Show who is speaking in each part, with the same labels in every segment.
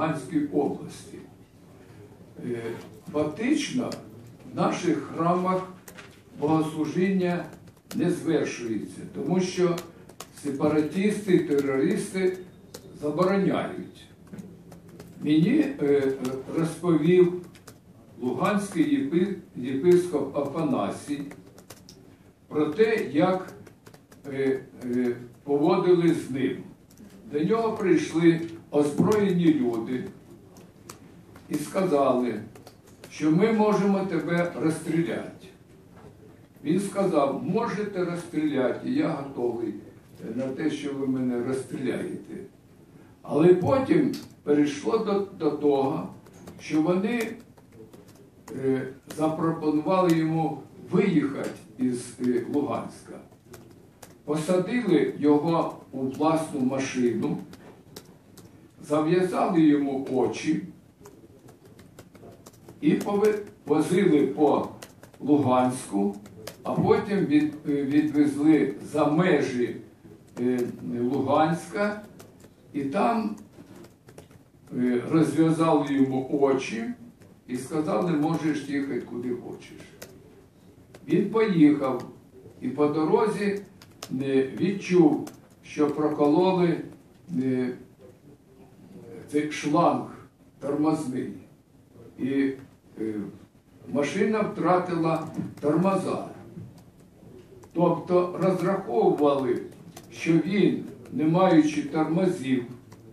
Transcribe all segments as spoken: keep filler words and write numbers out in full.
Speaker 1: Луганській області. Фактично, в наших храмах богослужіння не звершується, тому що сепаратисти, терористи забороняють. Мені розповів луганський єпископ Афанасій про те, як поводили з ним. До нього прийшли озброєні люди і сказали, що ми можемо тебе розстріляти. Він сказав, можете розстріляти, я готовий на те, що ви мене розстріляєте. Але потім перейшло до, до того, що вони е, запропонували йому виїхати із е, Луганська. Посадили його у власну машину, зав'язали йому очі і повозили по Луганську, а потім від, відвезли за межі е, Луганська і там е, розв'язали йому очі і сказали, можеш їхати куди хочеш. Він поїхав і по дорозі не відчув, що прокололи не, цей шланг тормозний. І е, машина втратила тормоза. Тобто розраховували, що він, не маючи тормозів,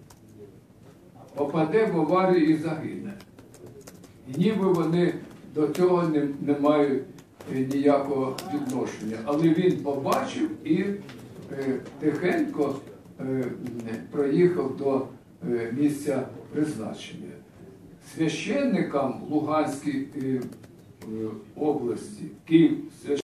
Speaker 1: попаде в аварію і загине. І ніби вони до цього не, не мають ніякого відношення. Але він побачив і е, тихенько е, проїхав до е, місця призначення. Священникам Луганської е, області, Київ,